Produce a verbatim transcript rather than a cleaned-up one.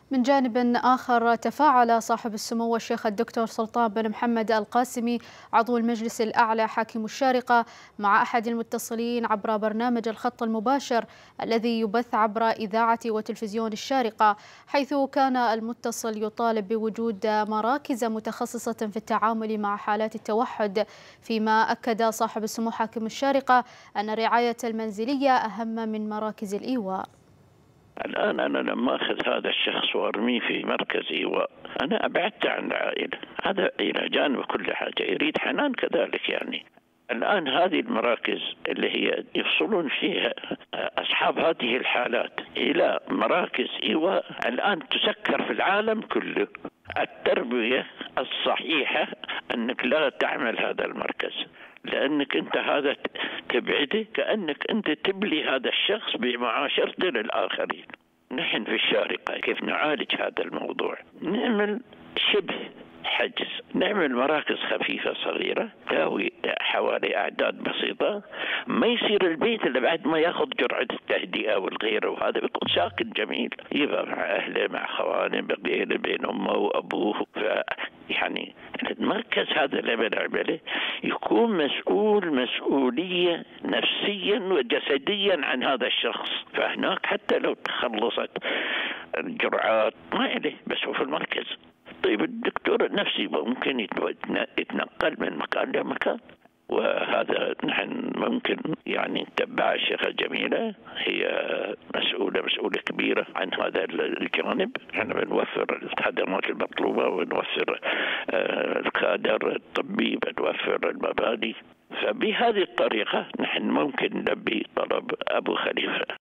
من جانب آخر، تفاعل صاحب السمو الشيخ الدكتور سلطان بن محمد القاسمي عضو المجلس الأعلى حاكم الشارقة مع أحد المتصلين عبر برنامج الخط المباشر الذي يبث عبر إذاعة وتلفزيون الشارقة، حيث كان المتصل يطالب بوجود مراكز متخصصة في التعامل مع حالات التوحد، فيما أكد صاحب السمو حاكم الشارقة أن الرعاية المنزلية أهم من مراكز الإيواء. الآن أنا لما أخذ هذا الشخص وأرميه في مركز إيواء أنا أبعدت عن العائلة، هذا إلى جانب كل حاجة، يريد حنان كذلك. يعني الآن هذه المراكز اللي هي يفصلون فيها أصحاب هذه الحالات إلى مراكز إيواء الآن تسكر في العالم كله. التربية الصحيحة أنك لا تعمل هذا المركز، لأنك أنت هذا تبعده، كأنك أنت تبلي هذا الشخص بمعاشرته للآخرين. نحن في الشارقة كيف نعالج هذا الموضوع؟ نعمل شبه حجز، نعمل مراكز خفيفة صغيرة تاوي حوالي أعداد بسيطة، ما يصير البيت إلا بعد ما ياخذ جرعة التهدئة والغيره، وهذا بيكون ساكن جميل، يبقى مع أهله مع خوانه بغيره بين أمه وأبوه. ف يعني المركز هذا اللي بنعمله يكون مسؤول مسؤولية نفسيا وجسديا عن هذا الشخص، فهناك حتى لو تخلصت الجرعات ما إليه، بس هو في المركز. طيب الدكتور النفسي ممكن يتنقل من مكان لمكان، وهذا نحن ممكن يعني نتبع الشيخة جميلة، هي مسؤولة مسؤولة كبيرة عن هذا الجانب. نحن بنوفر الخدمات المطلوبة ونوفر الكادر الطبي، بنوفر المباني، فبهذه الطريقة نحن ممكن نلبي طلب أبو خليفة.